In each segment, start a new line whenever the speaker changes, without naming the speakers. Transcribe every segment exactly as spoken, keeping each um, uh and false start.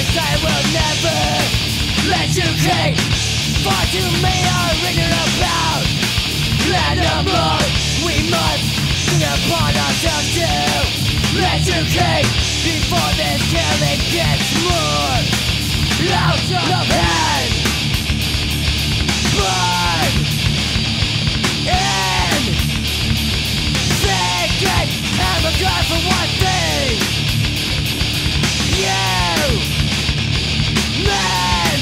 I will never let you keep. Far too many are written about animal. We must think upon ourselves to let you keep before this killing gets more out of hand. Burn in thinking I'm a god for one thing. You men,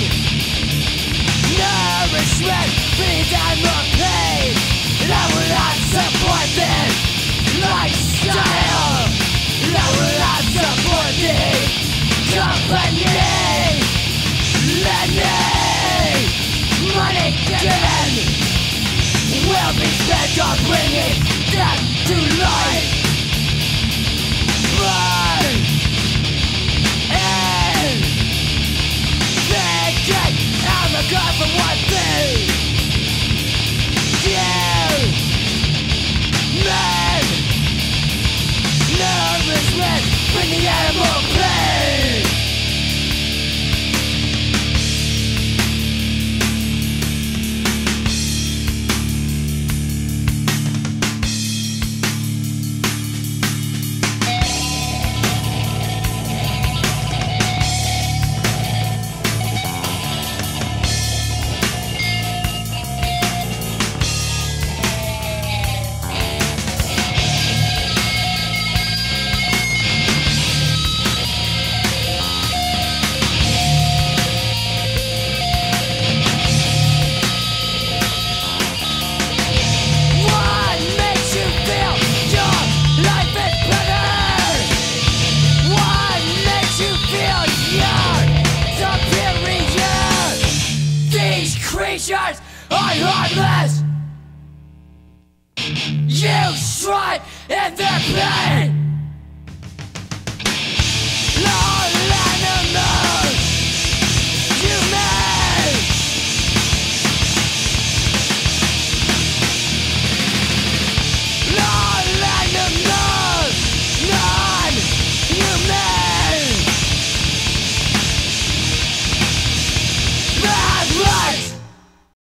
nourishment feeds on more pain, and I will not support this lifestyle. I will not support this company. Let me money given will be spent on bringing death to life. Burn in thinking I'm a god for one thing. You men, nourishment bring the animal pain. Creatures are heartless. You shrive in their pain.